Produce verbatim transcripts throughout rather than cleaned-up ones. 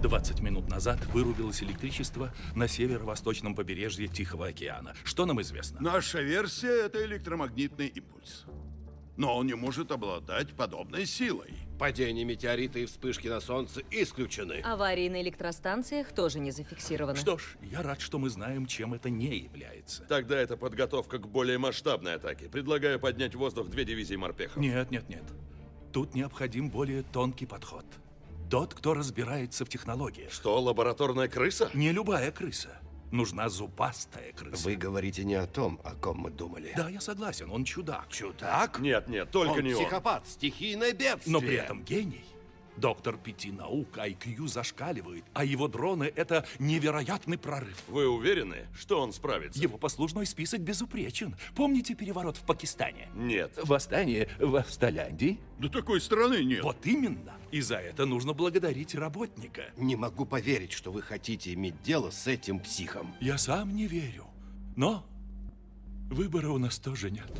двадцать минут назад вырубилось электричество на северо-восточном побережье Тихого океана. Что нам известно? Наша версия – это электромагнитный импульс. Но он не может обладать подобной силой. Падение метеорита и вспышки на Солнце исключены. Аварии на электростанциях тоже не зафиксированы. Что ж, я рад, что мы знаем, чем это не является. Тогда это подготовка к более масштабной атаке. Предлагаю поднять в воздух две дивизии морпехов. Нет, нет, нет. Тут необходим более тонкий подход. Тот, кто разбирается в технологиях. Что, лабораторная крыса? Не любая крыса. Нужна зубастая крыса. Вы говорите не о том, о ком мы думали. Да, я согласен, он чудак. Чудак? Нет, нет, только он не он. психопат, стихийное бедствие. Но при этом гений. Доктор пяти наук, ай кью зашкаливает, а его дроны — это невероятный прорыв. Вы уверены, что он справится? Его послужной список безупречен. Помните переворот в Пакистане? Нет. Восстание в Австраляндии? Да такой страны нет. Вот именно. И за это нужно благодарить работника. Не могу поверить, что вы хотите иметь дело с этим психом. Я сам не верю. Но выбора у нас тоже нет.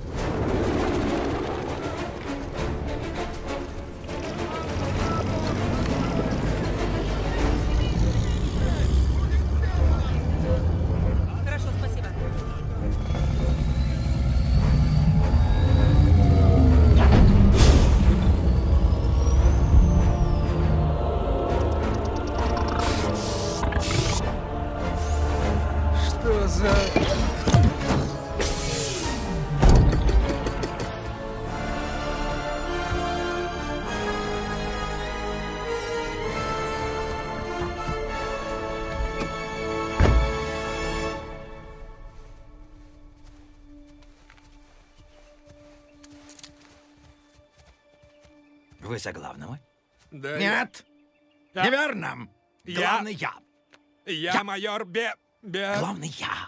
Хорошо, спасибо. Что за... Вы за главного? Да, Нет! Я- Неверно! Я- Главный я! Я, я майор Бе... Бе... Главный я!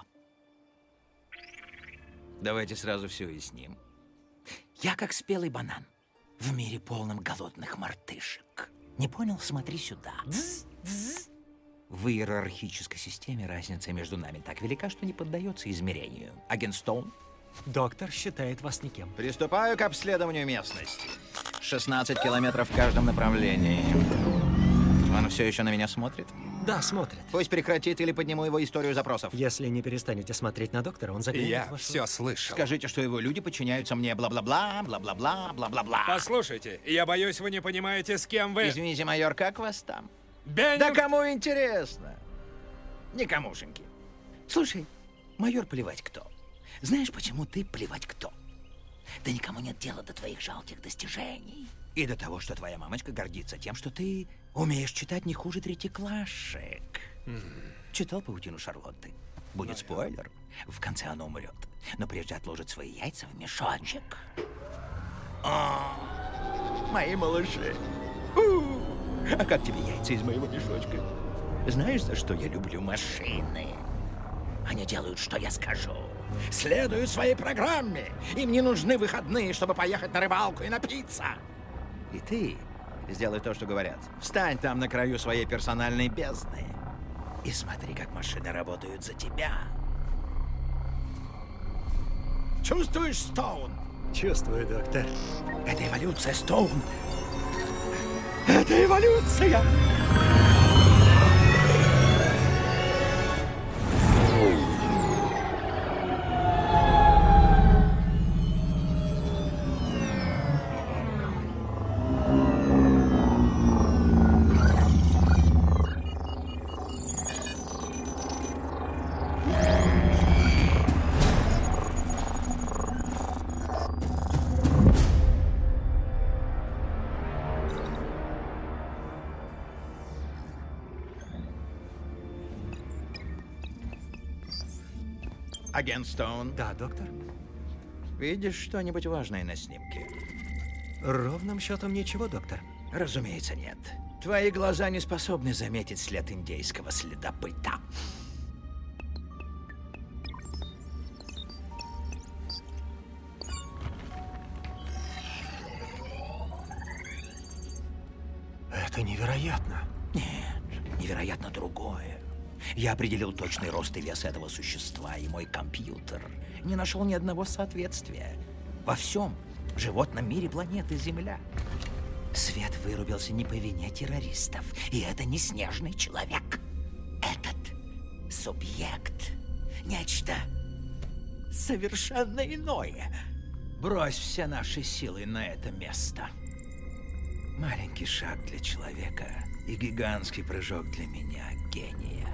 Давайте сразу все уясним. Я как спелый банан в мире полном голодных мартышек. Не понял? Смотри сюда. Дзз, дзз. В иерархической системе разница между нами так велика, что не поддается измерению. Агент Стоун? Доктор считает вас никем. Приступаю к обследованию местности. шестнадцать километров в каждом направлении. Он все еще на меня смотрит? Да, смотрит. Пусть прекратит или подниму его историю запросов. Если не перестанете смотреть на доктора, он заглянет Я в вашу... все слышал. Скажите, что его люди подчиняются мне, бла-бла-бла, бла-бла-бла, бла-бла-бла. Послушайте, я боюсь, вы не понимаете, с кем вы... Извините, майор, как вас там? Бенни... Да кому интересно? Никомушеньки. Слушай, майор плевать кто. Знаешь, почему ты плевать кто? Да никому нет дела до твоих жалких достижений. И до того, что твоя мамочка гордится тем, что ты умеешь читать не хуже третьеклашек. Читал «Паутину Шарлотты»? Будет спойлер. В конце она умрет. Но прежде отложит свои яйца в мешочек. О, мои малыши. У, а как тебе яйца из моего мешочка? Знаешь, за что я люблю машины? Они делают, что я скажу. Следуют своей программе. Им не нужны выходные, чтобы поехать на рыбалку и напиться. И ты сделай то, что говорят. Встань там на краю своей персональной бездны и смотри, как машины работают за тебя. Чувствуешь, Стоун? Чувствую, доктор. Это эволюция, Стоун. Это эволюция! Агент Стоун, Да, доктор. видишь что-нибудь важное на снимке? Ровным счетом ничего, доктор. Разумеется, нет. Твои глаза не способны заметить след индейского следопыта. Это невероятно. Нет, невероятно другое. Я определил точный рост и вес этого существа, и мой компьютер не нашел ни одного соответствия во всем животном мире планеты Земля. Свет вырубился не по вине террористов. И это не снежный человек. Этот субъект. Нечто совершенно иное. Брось все наши силы на это место. Маленький шаг для человека и гигантский прыжок для меня, гения.